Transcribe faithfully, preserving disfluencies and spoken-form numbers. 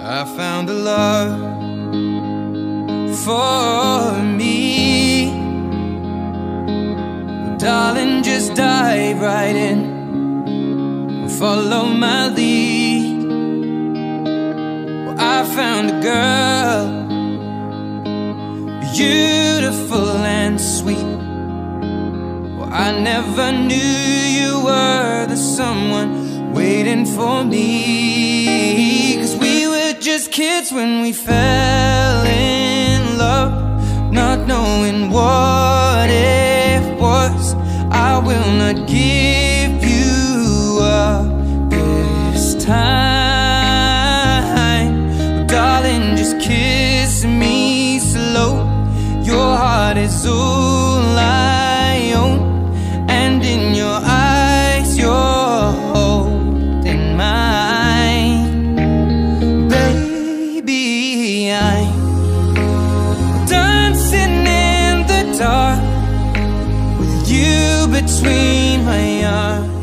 I found a love for me. Well, darling, just dive right in and follow my lead. Well, I found a girl, beautiful and sweet. Well, I never knew you were the someone waiting for me. 'Cause we were just kids when we fell in love, not knowing what it was. I will not give you up this time. Darling, just kiss me slow. Your heart is all I own, and in your eyes you're holding mine. Baby, I'm dancing in the dark with you between my arms.